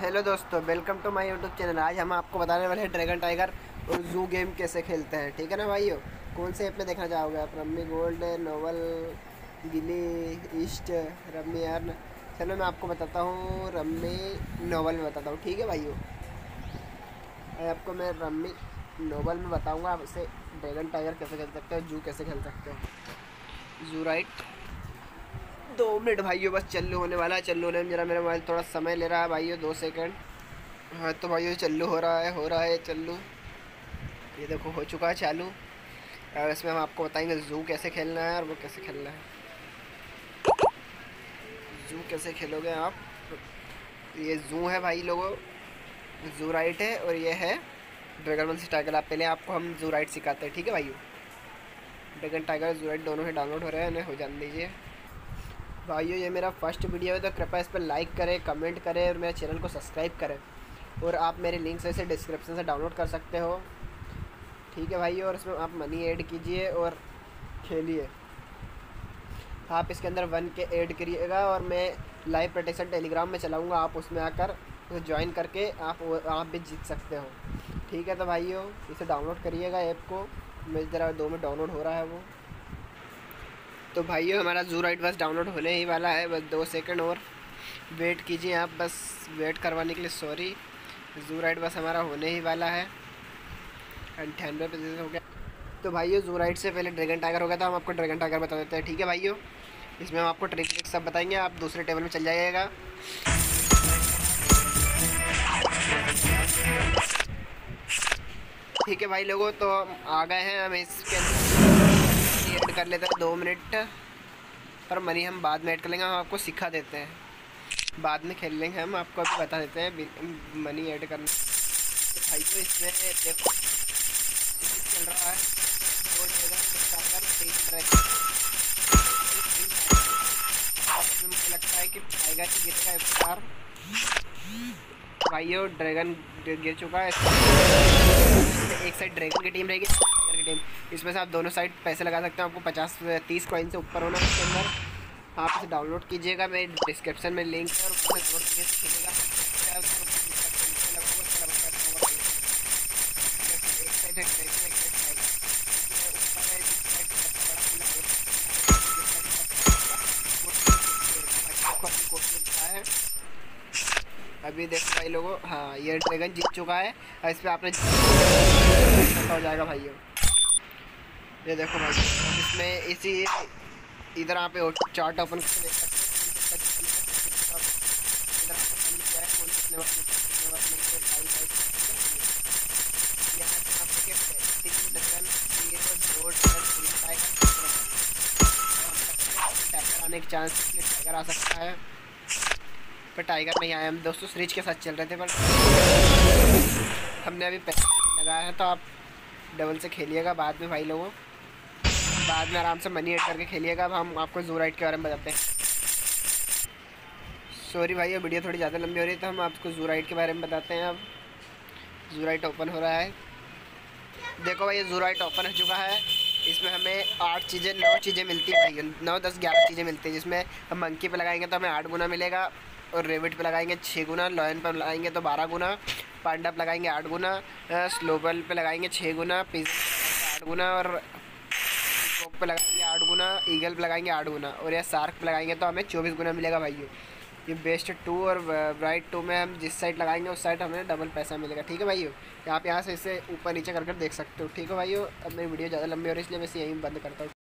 Hello दोस्तों, welcome to my YouTube channel. आज हम आपको बताने वाले हैं ड्रैगन टाइगर और जू गेम कैसे खेलते हैं। ठीक है ना भाइयों। कौन से ऐप में देखना चाहोगे आप? रम्मी गोल्ड, नोवल, गिली, ईस्ट, रम्मी अर्न। चलो मैं आपको बताता हूँ, रम्मी नोवल में बताता हूँ। ठीक है भाइयों, आपको मैं रम्मी नोवल में बताऊँगा आप इसे ड्रैगन टाइगर कैसे खेल सकते हो, जू कैसे खेल सकते हो। जू राइट 2 मिनट भाइयों, बस चालू होने वाला है। चालू होने में जरा मेरा मोबाइल थोड़ा समय ले रहा है भाइयों, 2 सेकंड। हाँ तो भाइयों चालू हो रहा है चालू। ये देखो हो चुका है चालू। और इसमें हम आपको बताएंगे जू कैसे खेलना है और वो कैसे खेलना है। जू कैसे खेलोगे आप? ये जू है भाई लोगों, जू राइट है, और ये है ड्रैगन बंसी टाइगर। आप पहले आपको हम जू राइट सिखाते हैं। ठीक है भाइयों, ड्रैगन टाइगर जू राइट दोनों ही डाउनलोड हो रहे हैं, उन्हें हो जान दीजिए भाइयों। ये मेरा फर्स्ट वीडियो है तो कृपया इस पर लाइक करें, कमेंट करें और मेरे चैनल को सब्सक्राइब करें। और आप मेरे लिंक से इसे डिस्क्रिप्शन से डाउनलोड कर सकते हो। ठीक है भाई, और इसमें आप मनी ऐड कीजिए और खेलिए। आप इसके अंदर 1K ऐड करिएगा और मैं लाइव प्रोटेक्शन टेलीग्राम में चलाऊँगा, आप उसमें आकर ज्वाइन करके आप भी जीत सकते हो। ठीक है तो भाइयों, इसे डाउनलोड करिएगा ऐप को। मेरी तरह 2 में डाउनलोड हो रहा है वो। तो भाइयों हमारा जू राइड बस डाउनलोड होने ही वाला है, बस 2 सेकंड और वेट कीजिए आप। बस वेट करवाने के लिए सॉरी। जू राइड बस हमारा होने ही वाला है, 98% हो गया। तो भाइयों जू राइड से पहले ड्रैगन टाइगर हो गया था, हम आपको ड्रैगन टाइगर बता देते हैं। ठीक है भाइयों, इसमें हम आपको ट्रिक ट्रिक सब बताएंगे। आप दूसरे टेबल में चल जाइएगा। ठीक है भाई लोगों, तो हम आ गए हैं। हम इसके अंदर ऐड कर लेते हैं 2 मिनट, पर मनी हम बाद में ऐड कर लेंगे। हम आपको सिखा देते हैं, बाद में खेल लेंगे। हम आपको अभी बता देते हैं मनी ऐड करना। तो भाइयों इसमें देखो चल रहा है, दो ड्रैगन, टाइगर, 3 ड्रैगन। मुझे लगता है कि टाइगर ही गिरेगा इस बार। भाइयों ड्रैगन गिर चुका है। एक साइड ड्रैगन की टीम रहेगी, टाइगर की टीम। इसमें से आप दोनों साइड पैसे लगा सकते हैं। आपको 50-30 कॉइन से ऊपर होना है इसके अंदर। आप इसे डाउनलोड कीजिएगा, मैं डिस्क्रिप्शन में लिंक है और वहाँ से डाउनलोड करके खेलेगा। अभी देखो भाई लोगों, हाँ ये ड्रैगन जीत चुका है और इस पर आपने हो जाएगा भाइयों। ये देखो भाई, इसमें इसी इधर आप चार्ट ओपन करके देख सकते हैं। आने के चांस टाइगर आ सकता है, पर टाइगर नहीं आया। हम दोस्तों सीरीज के साथ चल रहे थे, पर हमने अभी पैसे लगाया है। तो आप डबल से खेलिएगा बाद में भाई लोगों, बाद में आराम से मनी ऐड करके खेलिएगा। अब हम आपको जू राइड के बारे में बताते हैं। सॉरी भाई, ये वीडियो थोड़ी ज़्यादा लंबी हो रही है, तो हम आपको जू राइड के बारे में बताते हैं। अब जू राइड ओपन हो रहा है। देखो भाई, ये जू राइड ओपन हो चुका है। इसमें हमें 9 चीज़ें मिलती है भाई, 9, 10, 11 चीज़ें मिलती हैं। जिसमें हम मंकी पे लगाएंगे तो हमें 8 गुना मिलेगा, और रेबिट पे लगाएंगे 6 गुना, लॉयन पे लगाएंगे तो 12 गुना, पांडा पे लगाएंगे 8 गुना, स्लोबल पे लगाएंगे 6 गुना, पिज़्ज़ा 8 गुना, और पॉक पे लगाएंगे 8 गुना, ईगल पे लगाएंगे 8 गुना, और या शार्क पे लगाएंगे तो हमें 24 गुना मिलेगा भाइयों। ये बेस्ट 2 और ब्राइट 2 में हम जिस साइड लगाएंगे उस साइड हमें डबल पैसा मिलेगा। ठीक है भाइयों, आप यहाँ से इसे ऊपर नीचे कर देख सकते हो। ठीक है भाइयों, अब मेरी वीडियो ज़्यादा लंबी हो रही है इसलिए मैं इसे यहीं बंद करता हूँ।